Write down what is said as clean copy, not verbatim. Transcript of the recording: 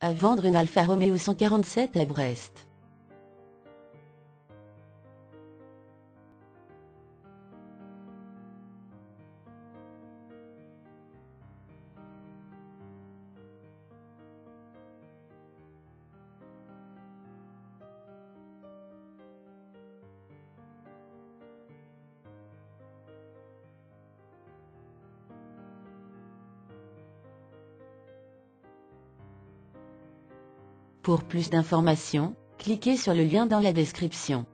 À vendre une Alfa Romeo 147 à Brest. Pour plus d'informations, cliquez sur le lien dans la description.